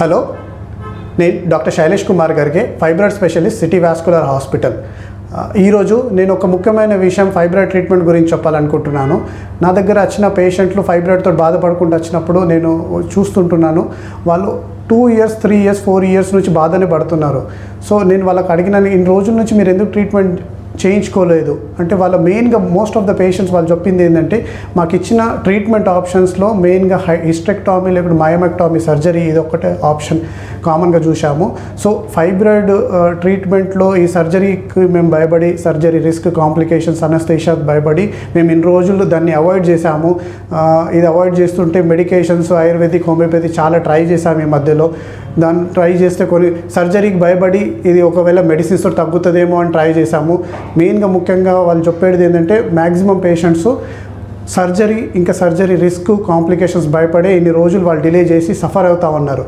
Hello, నేను doctor Shailesh Kumar Garge, fibroid specialist, city vascular hospital. ఈరోజు నేను ఒక ముఖ్యమైన విషయం ఫైబ్రాయిడ్ ట్రీట్మెంట్ గురించి చెప్పాలనుకుంటున్నాను. నా దగ్గర వచ్చిన పేషెంట్లు ఫైబ్రాయిడ్తో బాధపడుకుంటూ వచ్చినప్పుడు నేను చూస్తుంటున్నాను, వాళ్ళు 2 years 3 years 4 years నుంచి బాధనే పడుతున్నారు. సో నేను వాళ్ళకి అడిగిన ఇన్ని రోజుల నుంచి మీరు ఎందుకు ట్రీట్మెంట్ చేయించుకోలేదు అంటే, వాళ్ళ మెయిన్గా మోస్ట్ ఆఫ్ ద పేషెంట్స్ వాళ్ళు చెప్పింది ఏంటంటే, మాకు ఇచ్చిన ట్రీట్మెంట్ ఆప్షన్స్లో మెయిన్గా హిస్టెక్టమీ లేకపోతే మయోమెక్టమీ సర్జరీ ఇది ఒక్కటే ఆప్షన్ కామన్గా చూసాము. సో ఫైబ్రాయిడ్ ట్రీట్మెంట్లో ఈ సర్జరీకి మేము భయపడి, సర్జరీ రిస్క్, కాంప్లికేషన్స్, అనస్థీషియా భయపడి మేము ఇన్ని రోజులు దాన్ని అవాయిడ్ చేసాము. ఇది అవాయిడ్ చేస్తుంటే మెడికేషన్స్, ఆయుర్వేదిక్, హోమియోపతి చాలా ట్రై చేసాము ఈ మధ్యలో. దాన్ని ట్రై చేస్తే కొన్ని సర్జరీకి భయపడి ఇది ఒకవేళ మెడిసిన్స్తో తగ్గుతుందేమో అని ట్రై చేసాము. మెయిన్గా ముఖ్యంగా వాళ్ళు చెప్పేది ఏంటంటే, maximum patients surgery risk, complications భయపడే ఇన్ని రోజులు వాళ్ళు డిలే చేసి సఫర్ అవుతా ఉన్నారు.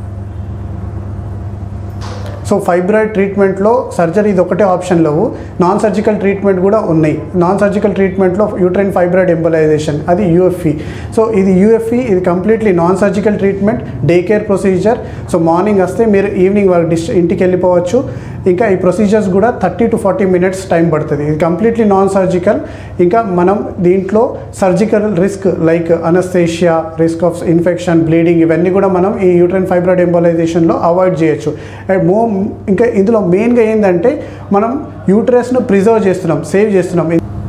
సో ఫైబ్రాయిడ్ ట్రీట్మెంట్లో సర్జరీ ఇది ఒకటే ఆప్షన్ లేవు, నాన్ సర్జికల్ ట్రీట్మెంట్ కూడా ఉన్నాయి. నాన్ సర్జికల్ ట్రీట్మెంట్లో యూట్రైన్ ఫైబ్రాయిడ్ ఎంబోలైజేషన్, అది UFE. సో ఇది UFE, ఇది completely non surgical treatment, day care procedure. So morning వస్తే మీరు ఈవినింగ్ వాళ్ళకి ఇంటికి వెళ్ళిపోవచ్చు. ఇంకా ఈ ప్రొసీజర్స్ కూడా 30 to 40 minutes టైం పడుతుంది. ఇది కంప్లీట్లీ నాన్ సర్జికల్. ఇంకా మనం దీంట్లో surgical risk like anaesthesia, risk of infection, bleeding, ఇవన్నీ కూడా మనం ఈ యూట్రైన్ ఫైబ్రాయిడ్ ఎంబోలైజేషన్లో అవాయిడ్ చేయొచ్చు. ఇంకా ఇందులో మెయిన్గా ఏంటంటే, మనం యూటరస్ను ప్రిజర్వ్ చేస్తున్నాం, సేవ్ చేస్తున్నాం.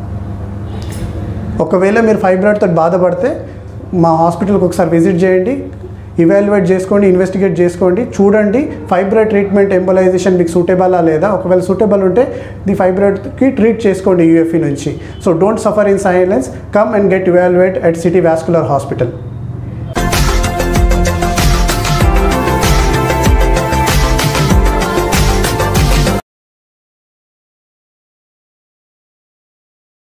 ఒకవేళ మీరు ఫైబ్రాయిడ్తో బాధపడితే మా హాస్పిటల్కి ఒకసారి విజిట్ చేయండి, ఇవాల్యుయేట్ చేసుకోండి, ఇన్వెస్టిగేట్ చేసుకోండి, చూడండి ఫైబ్రాయిడ్ ట్రీట్మెంట్ ఎంబోలైజేషన్ మీకు సూటబులా లేదా. ఒకవేళ సూటబుల్ ఉంటే ది ఫైబ్రాయిడ్కి ట్రీట్ చేసుకోండి UFE నుంచి. So don't suffer in silence, come and get evaluate at city vascular hospital.